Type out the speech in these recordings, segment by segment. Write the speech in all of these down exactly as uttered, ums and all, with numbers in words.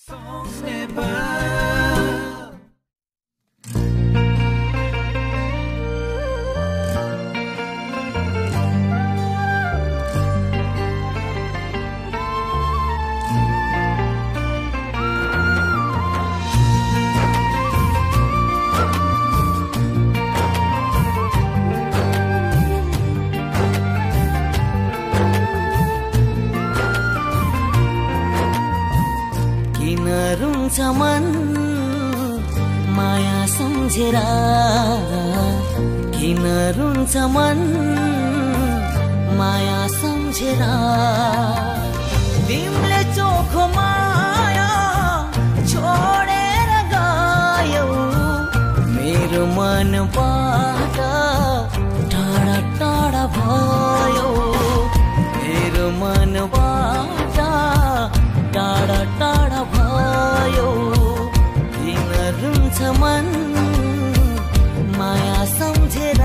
मन माया सम्झेर किन रुन्छ मन माया सम्झेर तिमीले चोखो माया छोडेर गयौ मेरो मनबाट टाढा टाढा भयो मेरो मनबाट टाढा टाढा भयो किन रुन्छ मन माया सम्झेर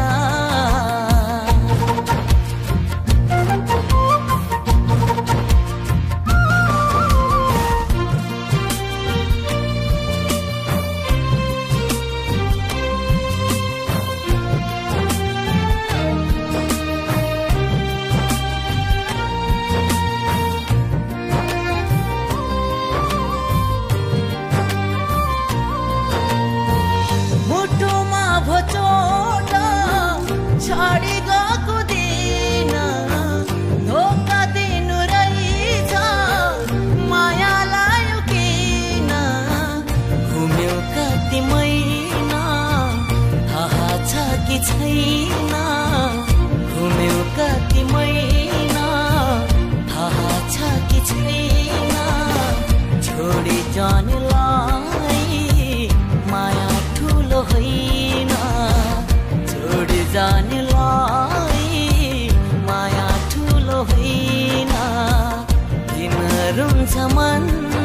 छाडी गएको दिन धोका दिनु रहेछ माया लायो किन घुम्यो कति महिना थाहा छ कि छैन घुम्यो कति महिना थाहा छ कि छैन छोडी जानेलाई माया ठुलो होइन छोडी जानेलाई माया ठुलो होइन किन रुन्छ मन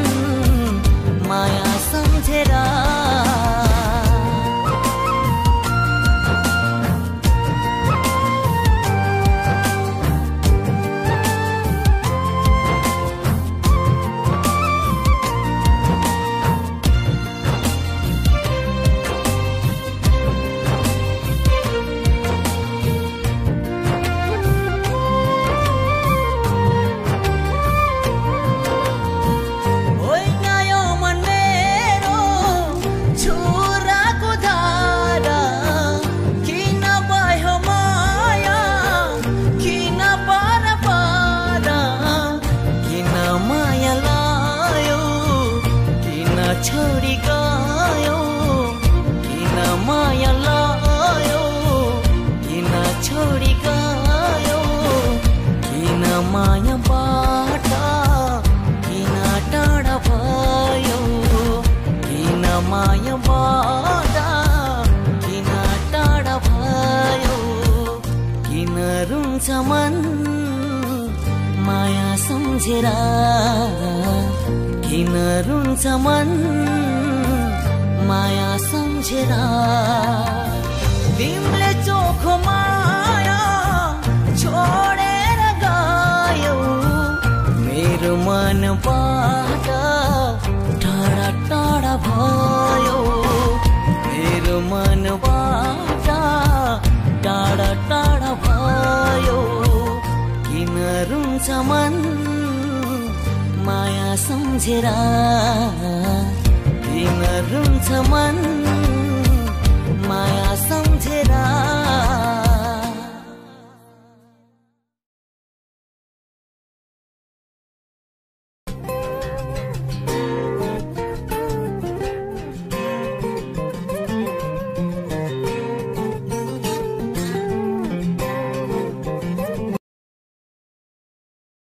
माया सम्झेर छोडी गयो किन माया लायो किन छोडी गयो किन मायाबाट किन टाढा भयो किन मायाबाट किन टाढा भयो किन रुन्छ मन माया सम्झेर किन रुन्छ मन माया सम्झेर तिमीले चोखो माया छोडेर गयौ मेरो मनबाट टाढा टाढा भयो मेरो मनबाट टाढा टाढा भयो किन रुन्छ मन माया सम्झेर किन रुन्छ मन माया